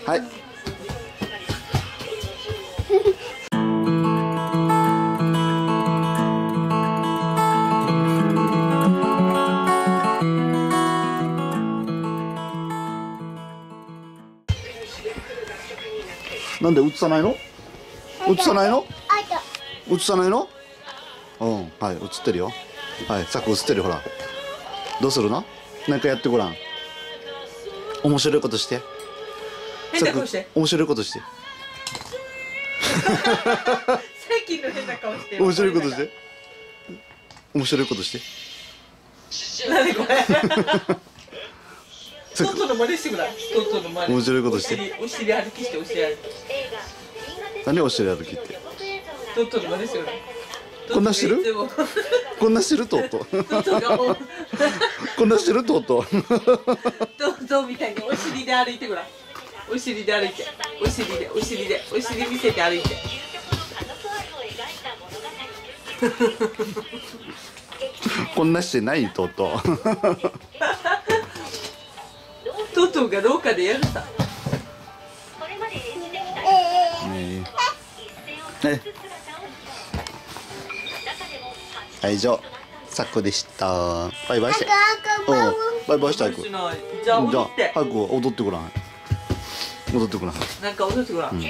はい。なんで映さないの？映さないの？映さないの？うん、はい、映ってるよ。はい、さっき映ってる、ほら。どうするの？なんかやってごらん。面白いことして。 変な顔して。 面白いことして。 最近の変な顔して。 面白いことして。面白いことして。 何これ。トトの真似してくだ。トトの真似。 面白いことして。 お尻歩きして、お尻歩き。 何お尻歩きって。 トトの真似してくだ。 こんなしてる？こんなしてるトト。こんなしてるトト。 トトみたいにお尻で歩いてごらん。お尻で歩いて、お尻で、お尻で、お尻見せて歩いて。 こんなしてないトト。 トトが廊下でやるさ。 ねえ。はい、以上、サクでした。バイバイして。バイバイして、早く。 じゃあ、踊って。 早く踊ってごらん。踊ってごらん。 なんか踊ってごらん。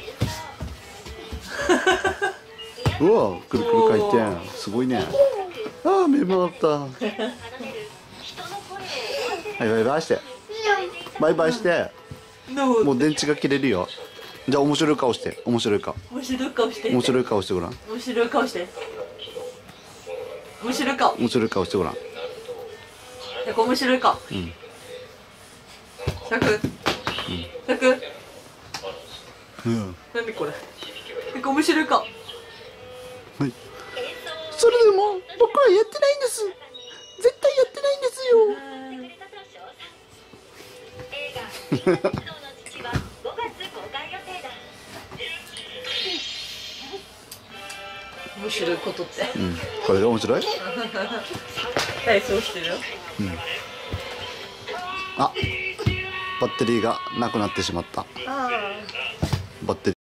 うわ、くるくる回転。すごいね。ああ、目回った。はい、バイバイして。バイバイして。もう電池が切れるよ。じゃあ、面白い顔して。面白い顔。 面白い顔して。 面白い顔してごらん。 面白い顔して。面白い顔。 面白い顔してごらん。 面白い顔。 うん。 サク。サク。 うん。 なんでこれ。面白い顔。はい。 それでも、僕はやってないんです。絶対やってないんですよ。 面白いことって。 うん。これが面白い？ 体操してるよ。 うん。あ、バッテリーがなくなってしまった。バッテリー。